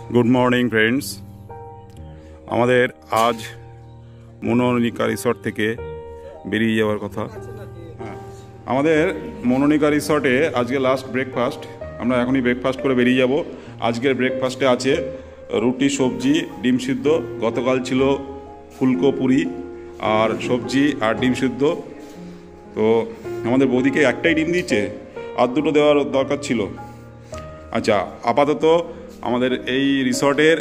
Good morning friends आमादेर आज मनोनिका resort थेके बेरिये जाওয়ার কথা आमादेर मनोनिका रिसर्टे आज के लास्ट ब्रेकफास्ट আমরা এখনই ব্রেকফাস্ট করে বেরিয়ে যাব। আজকের ব্রেকফাস্টে আছে রুটি সবজি ডিম সিদ্ধ, গতকাল ছিল ফুলকো পুরি আর সবজি আর ডিম সিদ্ধ। তো আমাদের বৌদিকে একটাই ডিম দিয়েছে, আর দুটো দেওয়ার দরকার ছিল। আচ্ছা, আপাতত আমাদের এই রিসর্টের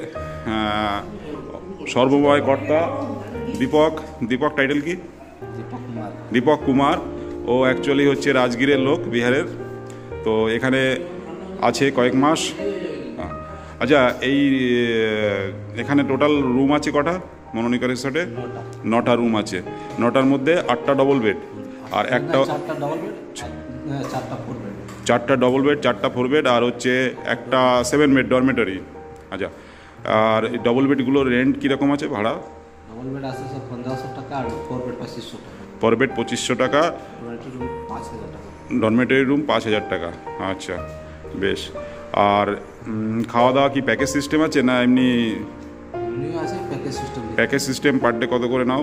সর্বময় কর্তা দীপক টাইটেল কি? দীপক কুমার। ও অ্যাকচুয়ালি হচ্ছে রাজগীরের লোক, বিহারের। তো এখানে আছে কয়েক মাস। আচ্ছা, এই এখানে টোটাল রুম আছে কটা মনোনিকা রিসর্টে? 9টা রুম আছে। 9টার মধ্যে 8টা ডবল বেড আর একটা 4টা ডবল বেড 4টা 4 বেড আর হচ্ছে একটা 7 বেড ডরমেটরি। আচ্ছা, আর ডবল বেডগুলোর রেন্ট কীরকম আছে ভাড়া? ডবল বেড আছে স্যার 1500 টাকা আর 4 বেড 2500 টাকা। पर बेड 2500 টাকা, डॉर्मेटरी रूम 5000 টাকা। আচ্ছা বেশ। আর খাওয়া দাওয়া কি প্যাকেজ সিস্টেম আছে না এমনি? আছে প্যাকেজ সিস্টেম। পার ডে কত করে নাও?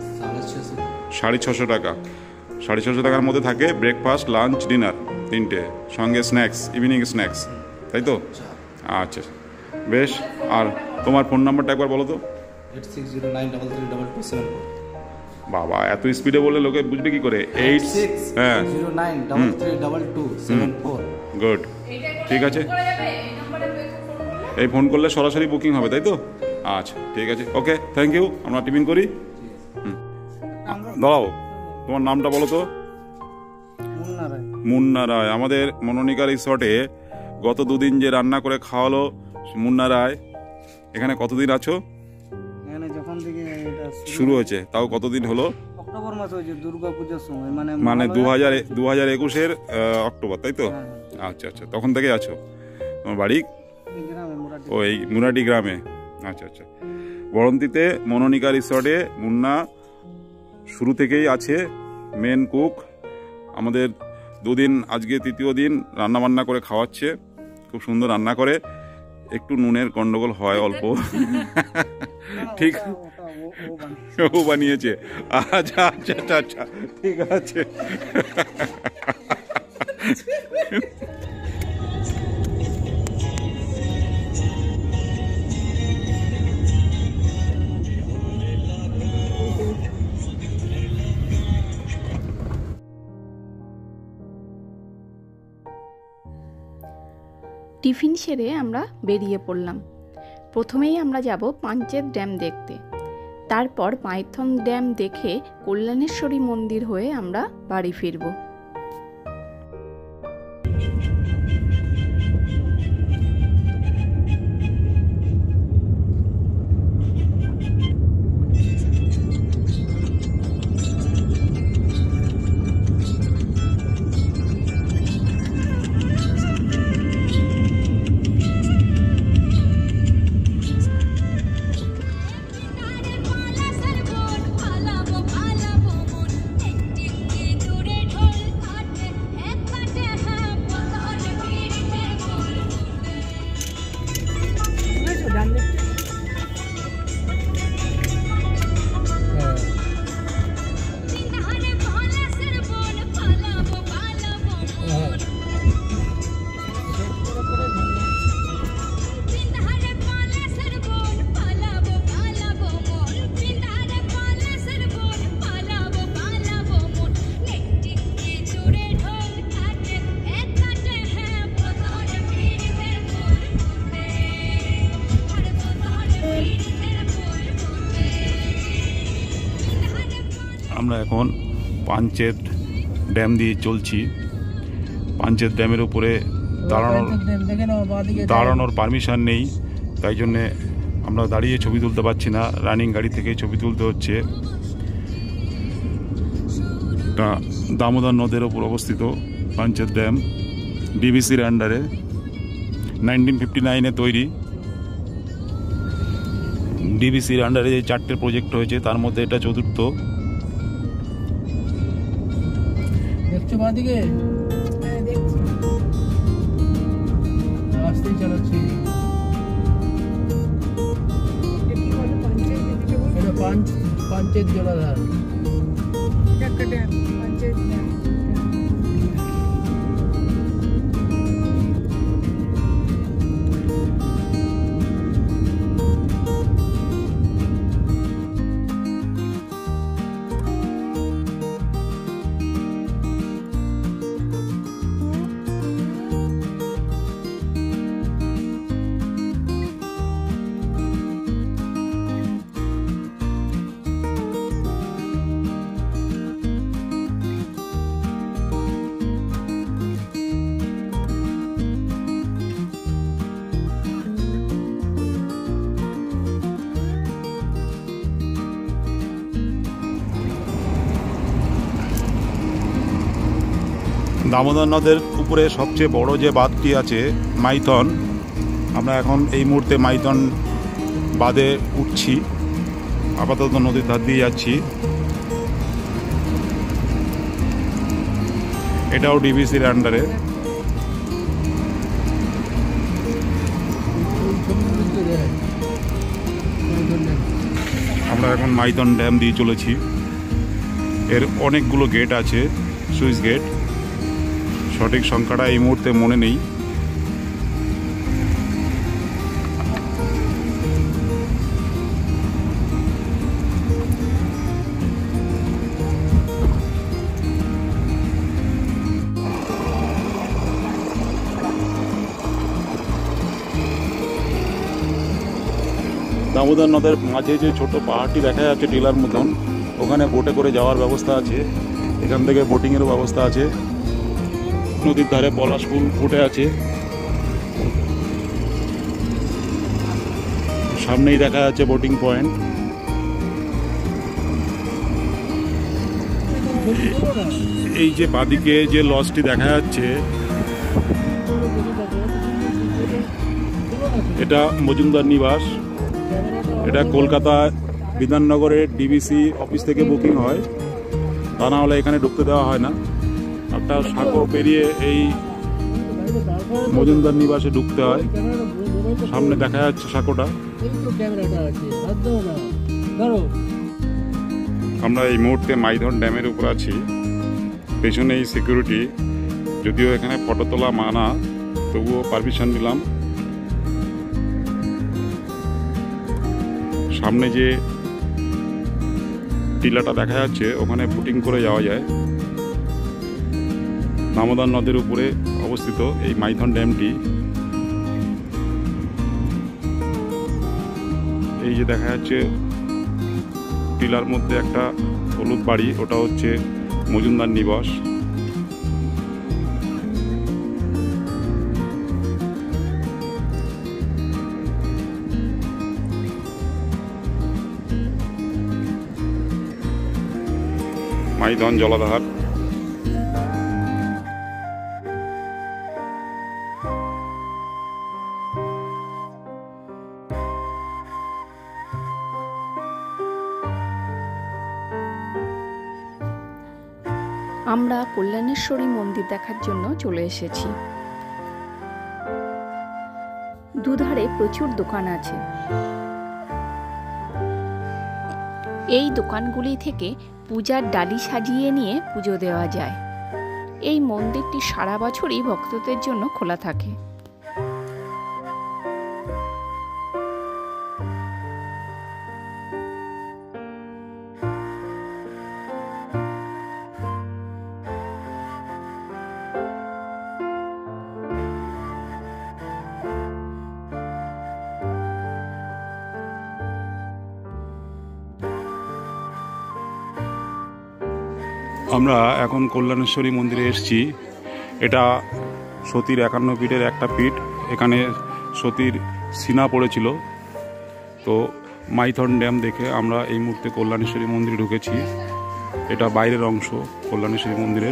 650 টাকা। 650 টাকার মধ্যে থাকে ব্রেকফাস্ট, লাঞ্চ, ডিনার তিনটে, সঙ্গে স্ন্যাক্স, ইভিনিং স্ন্যাক্স, তাই তো? আচ্ছা বেশ। আর তোমার ফোন নাম্বারটা একবার বলো তো। 8609332274। বাবা, এত স্পিডে বললে লোকে বুঝবে কি করে? 8609332274। গুড, ঠিক আছে। এই ফোন করলে সরাসরি বুকিং হবে, তাই তো? আচ্ছা ঠিক আছে, ওকে, থ্যাংক ইউ। আমরা টিফিন করি। দাঁড়াও, তোমার নামটা বলো তো। মুন্না রায়। আমাদের মনোনিকা রিসর্টে গত 2 দিন যে রান্না করে খাওয়ালো মুন্না রায়। এখানে কতদিন আছো? শুরু হয়েছে, তাও কতদিন হলো? অক্টোবর মাস হয়েছে, দুর্গা পূজার সময়, মানে 2021-এর অক্টোবর, তাই তো? আচ্ছা আচ্ছা, তখন থেকে আছো। তোমার বাড়ি ওই মুরাটি গ্রামে? আচ্ছা আচ্ছা। বরন্তিতে মনোনিকা রিসর্টে মুন্না শুরু থেকেই আছে, মেন কুক। আমাদের 2 দিন, আজকে 3য় দিন রান্না বান্না করে খাওয়াচ্ছে। খুব সুন্দর রান্না করে, একটু নুনের গন্ডগোল হয় অল্প। ঠিক, ও বানিয়েছে। আচ্ছা আচ্ছা আচ্ছা আচ্ছা, ঠিক আছে। টিফিন সেরে আমরা বেরিয়ে পড়লাম। প্রথমেই আমরা যাব পাঞ্চেত ড্যাম দেখতে, তারপর মাইথন ড্যাম দেখে কল্যাণেশ্বরী মন্দির হয়ে আমরা বাড়ি ফিরব। আমরা এখন পাঞ্চেত ড্যাম দিয়ে চলছি। পাঞ্চেত ড্যামের উপরে দাঁড়ানোর পারমিশন নেই, তাই জন্যে আমরা দাঁড়িয়ে ছবি তুলতে পারছি না। রানিং গাড়ি থেকে ছবি তুলতে হচ্ছে। দামোদর নদের ওপর অবস্থিত পাঞ্চেত ড্যাম, ডিবিসির আন্ডারে, 1959-এ তৈরি। ডিবিসির আন্ডারে যে 4টে প্রজেক্ট হয়েছে, তার মধ্যে এটা 4র্থ। দেখছো বাদিকে? হ্যাঁ দেখছি, আসতেই চালাচ্ছি। পাঞ্চেত জলাধার। একটা ড্যাম, পাঞ্চেত ড্যাম। দামোদর নদের উপরে সবচেয়ে বড় যে বাঁধটি আছে মাইথন, আমরা এখন এই মুহূর্তে মাইথন বাঁধে উঠছি। আপাতত নদীর ধার দিয়ে যাচ্ছি। এটাও ডিবিসির আন্ডারে। আমরা এখন মাইথন ড্যাম দিয়ে চলেছি। এর অনেকগুলো গেট আছে, সুইচ গেট। সঠিক সংখ্যাটা এই মুহূর্তে মনে নেই। দামোদর নদের মাঝে যে ছোট পাহাড়টি দেখা যাচ্ছে টিলার মতন, ওখানে বোটে করে যাওয়ার ব্যবস্থা আছে। এখান থেকে বোটিংয়েরও ব্যবস্থা আছে। নদীর ধারে পলাশ ফুল ফুটে আছে। সামনেই দেখা যাচ্ছে বোটিং পয়েন্ট। এই যে বাদিকে যে লজটি দেখা যাচ্ছে, এটা মজুমদার নিবাস। এটা কলকাতা বিধাননগরের ডিবিসি অফিস থেকে বুকিং হয়, তা না হলে এখানে ঢুকতে দেওয়া হয় না। একটা সাঁকো পেরিয়ে এই মজুমদার নিবাসে ঢুকতে হয়। সামনে দেখা যাচ্ছে সাঁকোটা। আমরা এই মুহূর্তে মাইথন ড্যামের উপর আছি। পেছনেই সিকিউরিটি, যদিও এখানে ফটো তোলা মানা, তবুও পারমিশন নিলাম। সামনে যে টিলাটা দেখা যাচ্ছে, ওখানে বোটিং করে যাওয়া যায়। দামোদর নদের উপরে অবস্থিত এই মাইথন ড্যামটি। এই যে দেখা যাচ্ছে টিলার মধ্যে একটা হলুদ বাড়ি, ওটা হচ্ছে মজুমদার নিবাস। মাইথন জলাধার। আমরা কল্যাণেশ্বরী মন্দির দেখার জন্য চলে এসেছি। দুধারে প্রচুর দোকান আছে। এই দোকানগুলি থেকে পূজার ডালি সাজিয়ে নিয়ে পুজো দেওয়া যায়। এই মন্দিরটি সারা বছরই ভক্তদের জন্য খোলা থাকে। আমরা এখন কল্যাণেশ্বরী মন্দিরে এসেছি। এটা সতীর 51 পীঠের একটা পীঠ। এখানে সতীর সিনা পড়েছিল। তো মাইথন ড্যাম দেখে আমরা এই মুহূর্তে কল্যাণেশ্বরী মন্দিরে ঢুকেছি। এটা বাইরের অংশ কল্যাণেশ্বরী মন্দিরের।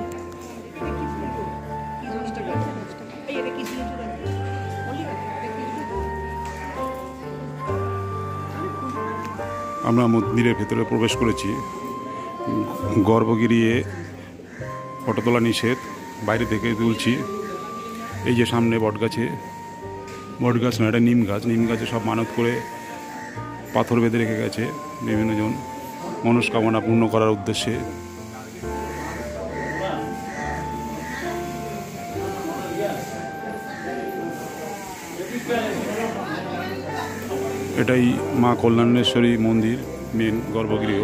আমরা মন্দিরের ভেতরে প্রবেশ করেছি। গর্ভগিরিয়ে ফটো তোলা নিষেধ, বাইরে থেকে তুলছি। এই যে সামনে বটগাছে, বটগাছ না, এটা নিম গাছ। নিম গাছে সব মানত করে পাথর বেঁধে রেখে গেছে। বিভিন্ন জন মনস্কামনা পূর্ণ করার উদ্দেশ্যে। এটাই মা কল্যাণেশ্বরী মন্দির, মেন গর্ভগৃহ।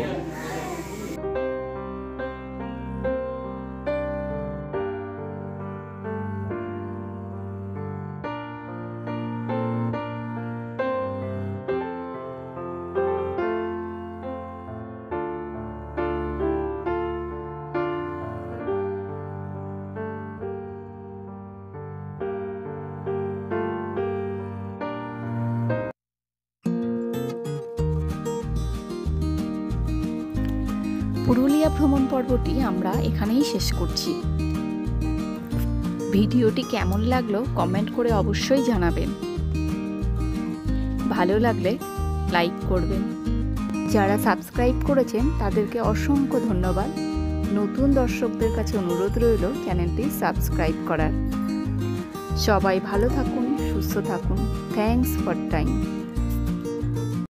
পুরুলিয়া ভ্রমণ পর্বটি আমরা এখানেই শেষ করছি। ভিডিওটি কেমন লাগলো কমেন্ট করে অবশ্যই জানাবেন। ভালো লাগলে লাইক করবেন। যারা সাবস্ক্রাইব করেছেন তাদেরকে অসংখ্য ধন্যবাদ। নতুন দর্শকদের কাছে অনুরোধ রইল চ্যানেলটি সাবস্ক্রাইব করার। সবাই ভালো থাকুন, সুস্থ থাকুন। Thanks for time.